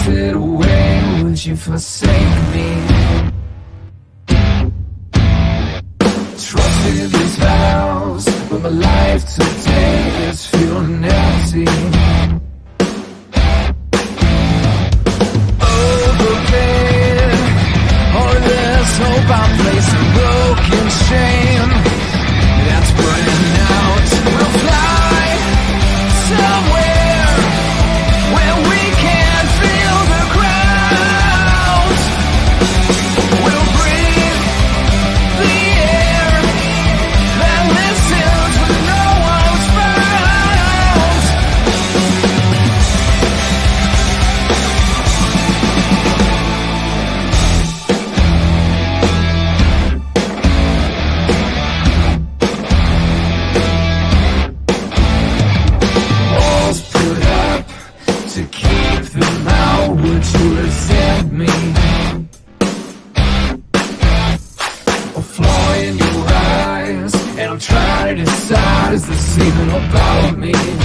drifted away, would you forsake me? Trusted these vows, but my life today is feeling empty. Overpaid, all of this hope I'm placing broken shame that's burning out. We'll fly somewhere where we can feel the crowds. We'll breathe the air that listens when no one's found. Walls put up to keep them out, would you resent me? A flaw in your eyes, and I'm trying to decide, is this even about me?